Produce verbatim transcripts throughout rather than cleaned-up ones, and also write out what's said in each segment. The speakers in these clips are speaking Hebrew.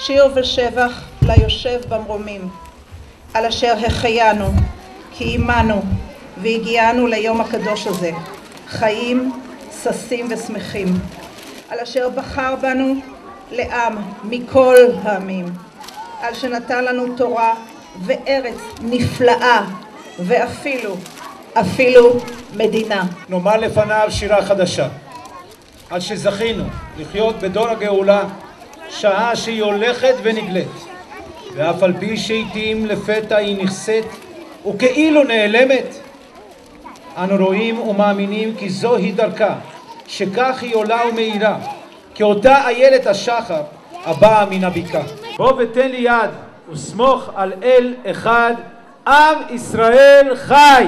שיר ושבח ליושב במרומים, על אשר החיינו, כי עמנו והגיענו ליום הקדוש הזה, חיים, ששים ושמחים, על אשר בחר בנו לעם מכל העמים, על שנתן לנו תורה וארץ נפלאה ואפילו, אפילו מדינה. נאמר לפניו שירה חדשה, על שזכינו לחיות בדור הגאולה שעה שהיא הולכת ונגלית, ואף על פי שעתים לפתע היא נכסית וכאילו נעלמת, אנו רואים ומאמינים כי זוהי דרכה, שכך היא עולה ומאירה, כאותה איילת השחר הבאה מן הבקעה. בוא ותן לי יד וסמוך על אל אחד, עם ישראל חי.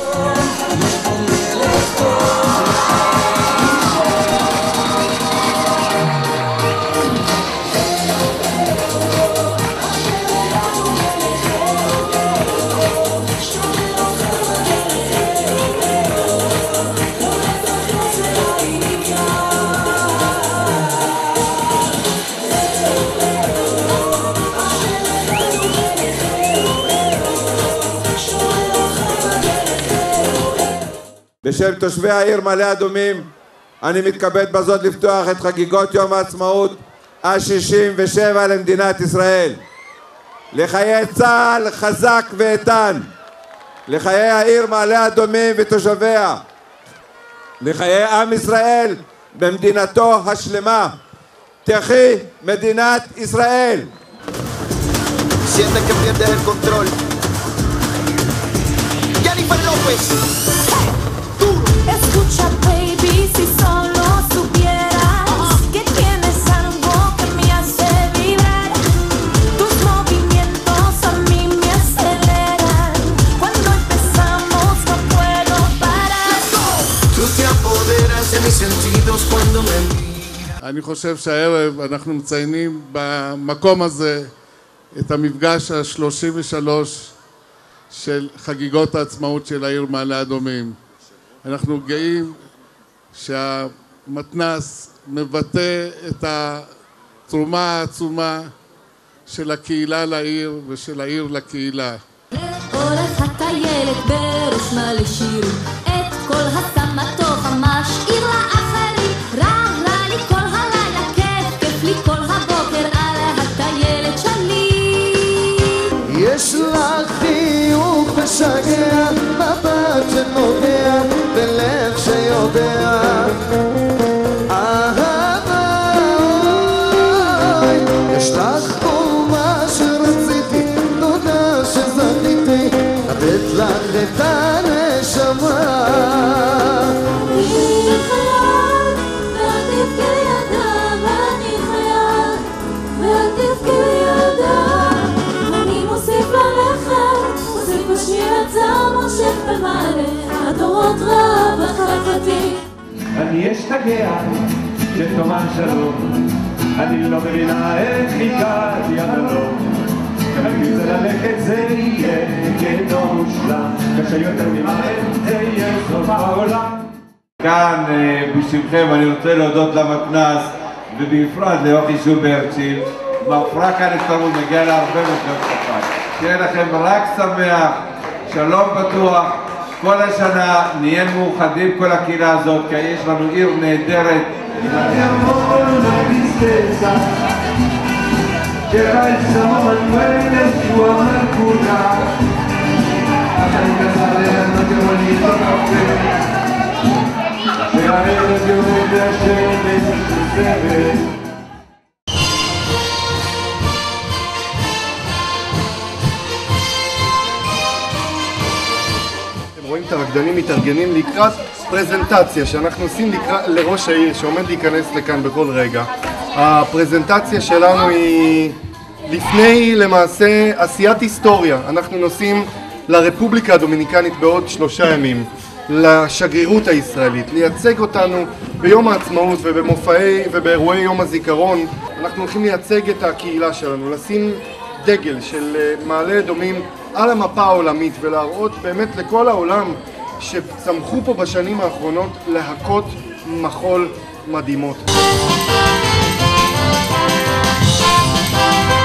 בשם תושבי העיר מעלה אדומים אני מתכבד בזאת לפתוח את חגיגות יום העצמאות ה-שישים ושבע למדינת ישראל. לחיי צה"ל חזק ואיתן, לחיי העיר מעלה אדומים ותושביה, לחיי עם ישראל במדינתו השלמה. תחי מדינת ישראל. Siente que pierdes el control. Jennifer López. Escucha, baby, si solo supieras que tienes algo que me hace vibrar. Tus movimientos a mí me aceleran. Cuando empezamos no puedo parar. Tú te apoderas de mis sentidos cuando me miras. אני חושב שהערב אנחנו מציינים במקום הזה את המפגש ה-שלושים ושלוש של חגיגות העצמאות של העיר מעלה אדומים. אנחנו גאים שהמתנ"ס מבטא את התרומה העצומה של הקהילה לעיר ושל העיר לקהילה. לאורך הטיילת בראש מלא שיר, את כל הסמטוחה משאיר לאחרים. רע רע לי כל הלילה, כיף כיף לי כל הבוקר על הטיילת שלי. יש לך חיוך משגע, מבט שנוגע בלב שיודע אהבה. יש לך כל מה שרציתי, תודה שזכיתי לתת לך את הנשמה. אני חייב ואל תבכי ידה, ואני חייב ואל תבכי ידה. אני מוסיף ללכת, מוסיף בשיר הצער, מושך במעלה הדורות רב החלפתי. אני אשתגע שתאמר שלום, אני לא מבינה איך הגעתי עד הלום. כרגיל זה ללכת זה יהיה כדור מושלם, קשה יותר ממעט זה יהיה סוף העולם. כאן בשמכם אני רוצה להודות למתנ"ס ובפרט ליוכי שוברצ'יל. מפרה כאן אצלנו מגיע להרבה מחיאות כפיים. שיהיה לכם רק שמח, שלום פתוח כל השנה, נהיה מאוחדים כל הקהילה הזאת, כי יש לנו עיר נהדרת. רואים את הרקדנים מתארגנים לקראת פרזנטציה שאנחנו עושים לקראת, לראש העיר שעומד להיכנס לכאן בכל רגע. הפרזנטציה שלנו היא לפני למעשה עשיית היסטוריה. אנחנו נוסעים לרפובליקה הדומיניקנית בעוד שלושה ימים, לשגרירות הישראלית, לייצג אותנו ביום העצמאות ובמופעי ובאירועי יום הזיכרון. אנחנו הולכים לייצג את הקהילה שלנו, לשים דגל של מעלה אדומים על המפה העולמית ולהראות באמת לכל העולם שצמחו פה בשנים האחרונות להקות מחול מדהימות.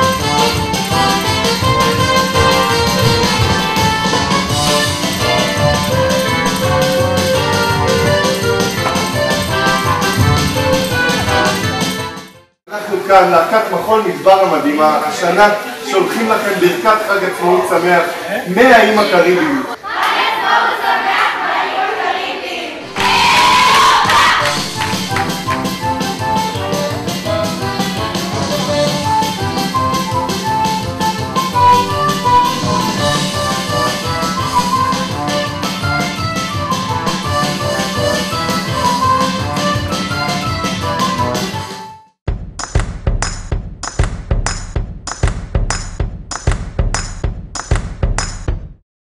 כאן, להקת מחול מדבר המדהימה, השנה שולחים לכם ברכת חג עצמאות שמח מהאיים הקריביים.